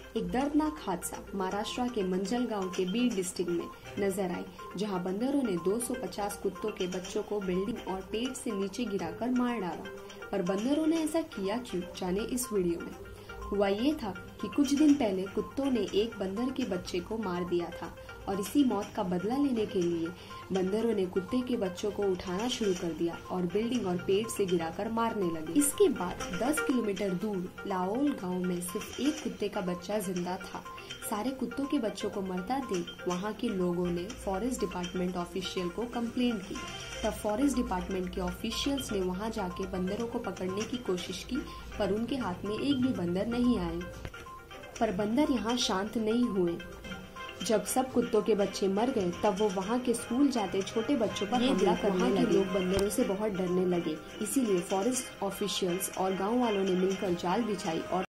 एक दर्दनाक हादसा महाराष्ट्र के मंजल गांव के बीड डिस्ट्रिक्ट में नजर आई, जहां बंदरों ने 250 कुत्तों के बच्चों को बिल्डिंग और पेड़ से नीचे गिराकर मार डाला। पर बंदरों ने ऐसा किया क्यों, जाने इस वीडियो में। हुआ ये था कि कुछ दिन पहले कुत्तों ने एक बंदर के बच्चे को मार दिया था और इसी मौत का बदला लेने के लिए बंदरों ने कुत्ते के बच्चों को उठाना शुरू कर दिया और बिल्डिंग और पेड़ से गिराकर मारने लगे। इसके बाद 10 किलोमीटर दूर लाओल गांव में सिर्फ एक कुत्ते का बच्चा जिंदा था। सारे कुत्तों के बच्चों को मरता देख वहां के लोगों ने फॉरेस्ट डिपार्टमेंट ऑफिशियल को कंप्लेंट की। तब फॉरेस्ट डिपार्टमेंट के ऑफिशियल्स ने वहां जाके बंदरों को पकड़ने की कोशिश की, पर उनके हाथ में एक भी बंदर नहीं आए। पर बंदर यहाँ शांत नहीं हुए। जब सब कुत्तों के बच्चे मर गए, तब वो वहाँ के स्कूल जाते छोटे बच्चों पर हमला करने लगे। लोग बंदरों से बहुत डरने लगे। इसीलिए फॉरेस्ट ऑफिशियल्स और गांव वालों ने मिलकर जाल बिछाई और